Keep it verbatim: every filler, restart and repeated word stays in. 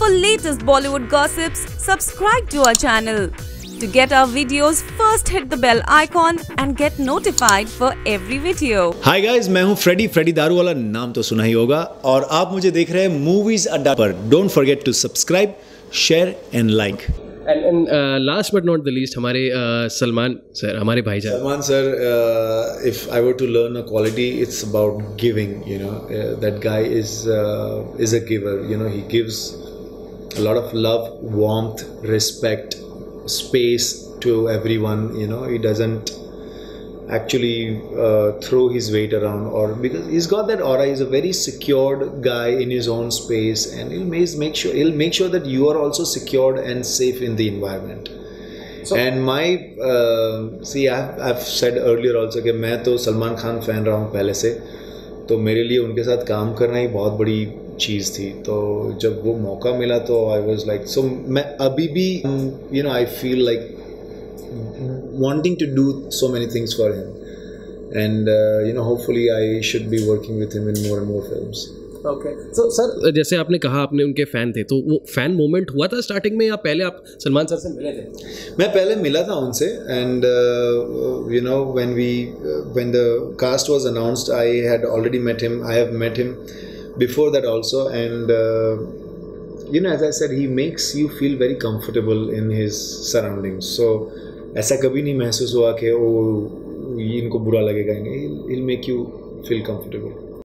For latest Bollywood gossips, subscribe to our channel. To get our videos, first hit the bell icon and get notified for every video. Hi guys, मैं हूं Freddy Freddy दारू वाला, नाम तो सुना ही होगा, और आप मुझे देख रहे हैं मूवीज अड्डा पर. Don't forget to subscribe, share and like. And, and uh, last but not the least, हमारे uh, सलमान सर, हमारे भाईजान. Salman sir, uh, if I were to learn a quality, it's about giving. You know, uh, that guy is uh, is a giver. You know, he gives a lot of love, warmth, respect, space to everyone. You know, he doesn't actually uh, throw his weight around, or because he's got that aura. He's a very secured guy in his own space, and he'll make, make sure he'll make sure that you are also secured and safe in the environment. So, and my uh, see, I've, I've said earlier also कि मैं तो Salman Khan fan रहा हूँ पहले से, तो मेरे लिए उनके साथ काम करना ही बहुत बड़ी चीज़ थी. तो जब वो मौका मिला तो I was like, so मैं अभी भी you know I feel like wanting to do so many things for him, and uh, you know hopefully I should be working with him in more and more films. Okay. So sir, जैसे आपने कहा आपने उनके fan थे, तो वो fan moment हुआ था स्टार्टिंग में या पहले आप सलमान सर से मिले थे? मैं पहले मिला था उनसे, and uh, you know when we uh, when the cast was announced, I had already met him. I have met him before that also, and uh, you know as I said, he makes you feel very comfortable in his surroundings. So ऐसा कभी नहीं महसूस हुआ कि ओ इनको बुरा लगेगा. He'll make you feel comfortable.